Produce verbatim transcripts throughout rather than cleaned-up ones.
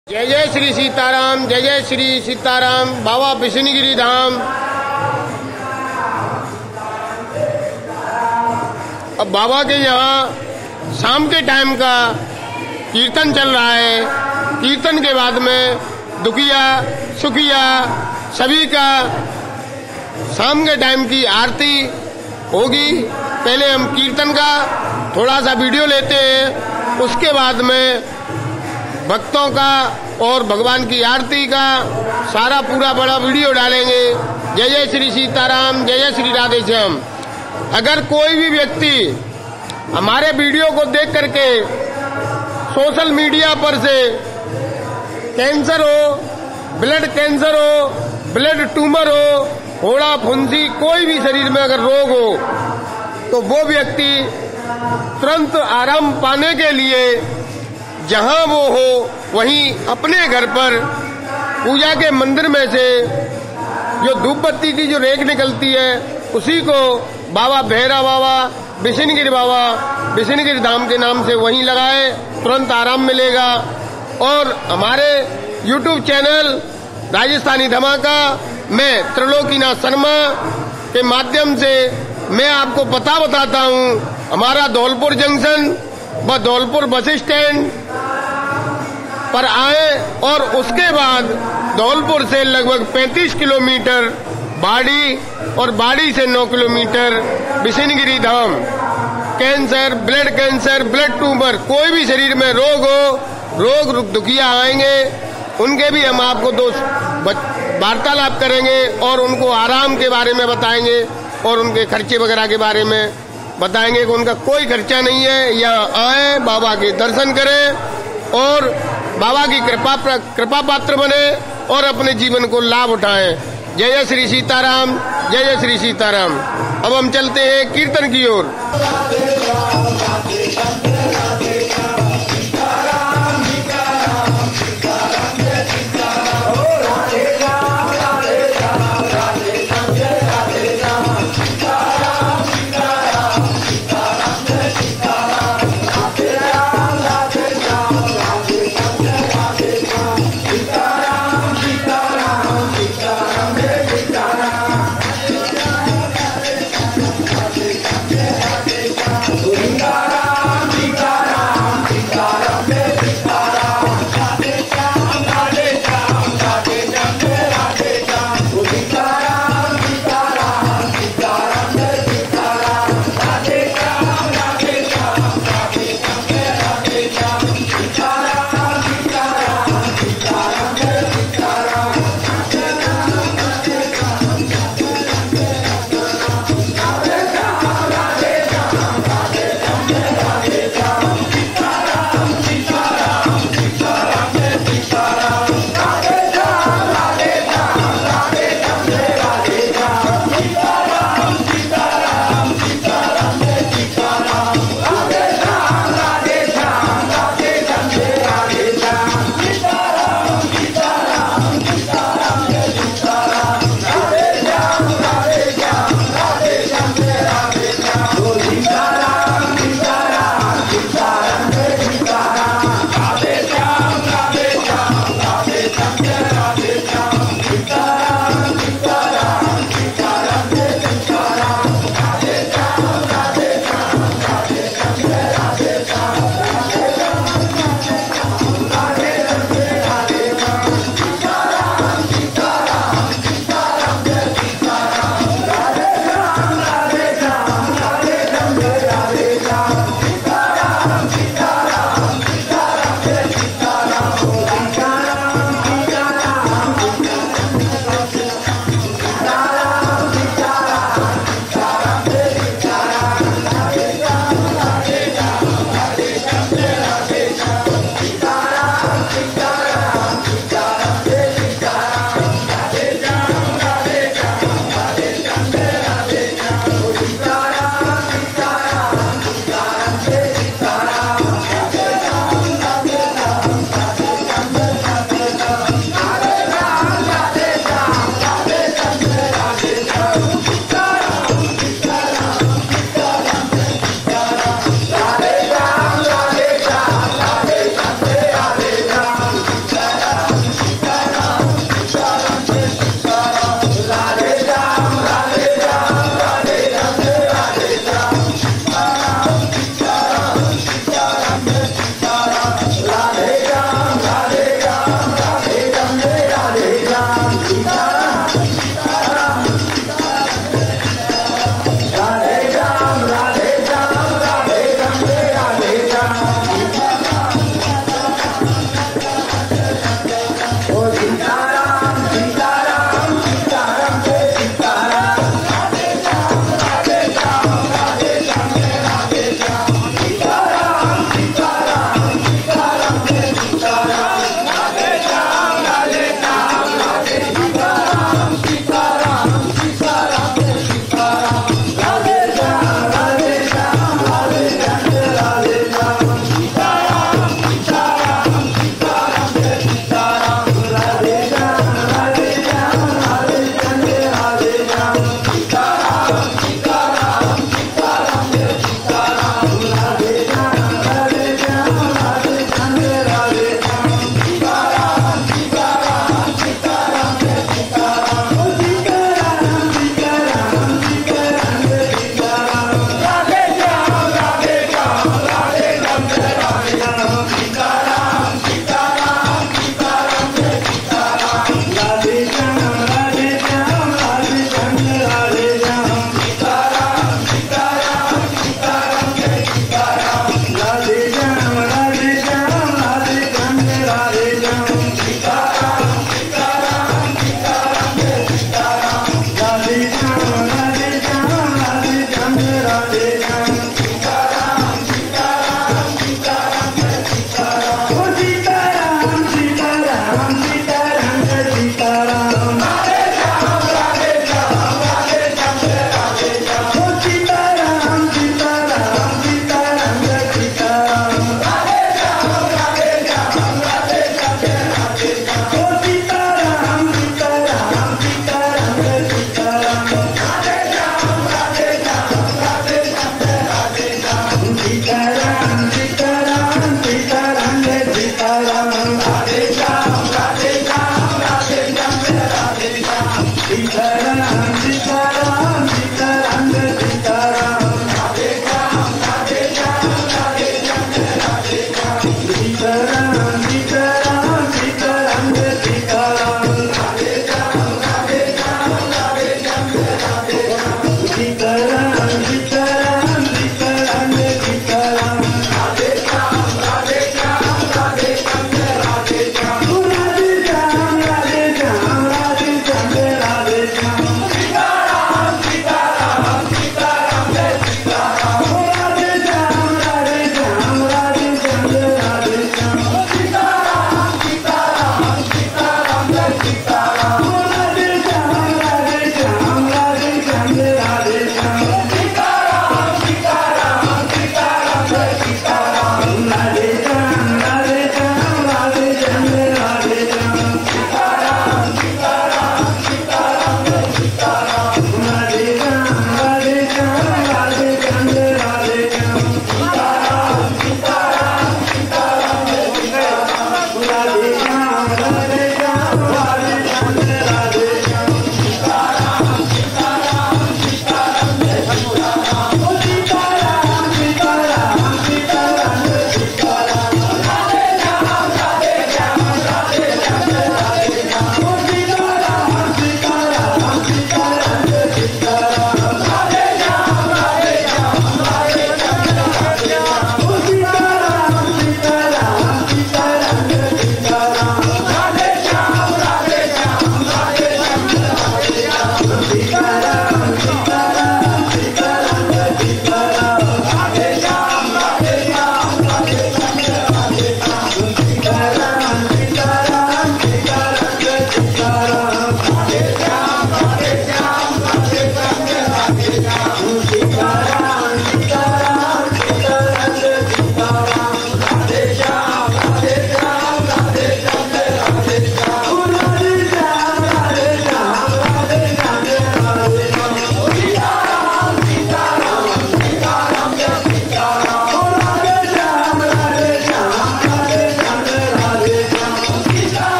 जय जय श्री सीताराम, जय जय श्री सीताराम। बाबा बिशनगिरी धाम। अब बाबा के यहाँ शाम के टाइम का कीर्तन चल रहा है। कीर्तन के बाद में दुखिया सुखिया सभी का शाम के टाइम की आरती होगी। पहले हम कीर्तन का थोड़ा सा वीडियो लेते हैं, उसके बाद में भक्तों का और भगवान की आरती का सारा पूरा बड़ा वीडियो डालेंगे। जय जय श्री सीताराम, जय जय श्री राधे श्याम। अगर कोई भी व्यक्ति हमारे वीडियो को देख करके सोशल मीडिया पर से कैंसर हो, ब्लड कैंसर हो, ब्लड ट्यूमर हो, फोड़ा फुंसी कोई भी शरीर में अगर रोग हो, तो वो व्यक्ति तुरंत आराम पाने के लिए जहां वो हो वहीं अपने घर पर पूजा के मंदिर में से जो धूप बत्ती की जो रेख निकलती है उसी को बाबा भैरा बाबा बिशनगिरी बाबा बिशनगिरी धाम के नाम से वहीं लगाए, तुरंत आराम मिलेगा। और हमारे यूट्यूब चैनल राजस्थानी धमाका में त्रिलोकीनाथ शर्मा के माध्यम से मैं आपको पता बताता हूँ। हमारा धौलपुर जंक्शन व धौलपुर बस स्टैंड पर आए और उसके बाद धौलपुर से लगभग पैंतीस किलोमीटर बाड़ी और बाड़ी से नौ kilometre Bishangiri Dham. Cancer, blood cancer, blood tumour कोई भी शरीर में रोग हो, रोग दुखिया आएंगे, उनके भी हम आपको दो वार्तालाप करेंगे और उनको आराम के बारे में बताएंगे और उनके खर्चे वगैरह के बारे में बताएंगे कि उनका कोई खर्चा नहीं है। यहाँ आए, बाबा के दर्शन करें और बाबा की कृपा कृपा पात्र बने और अपने जीवन को लाभ उठाएं। जय जय श्री सीताराम, जय जय श्री सीताराम। अब हम चलते हैं कीर्तन की ओर।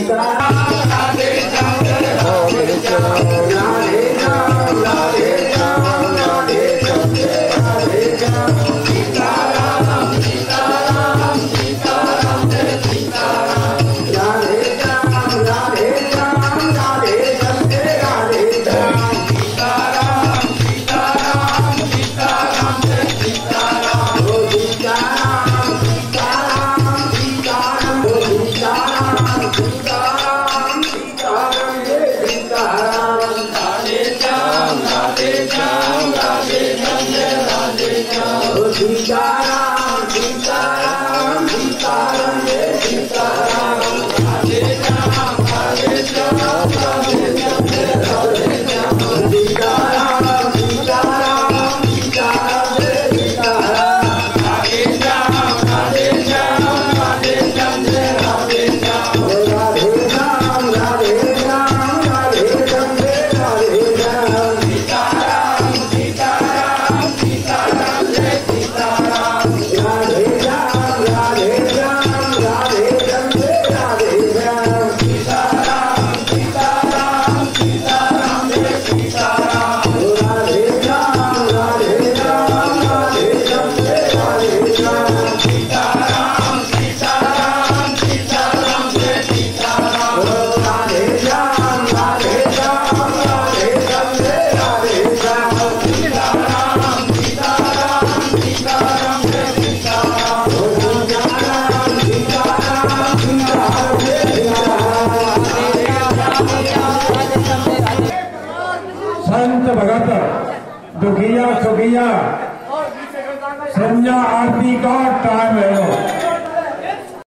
दुखिया सुखिया संध्या आरती का टाइम है।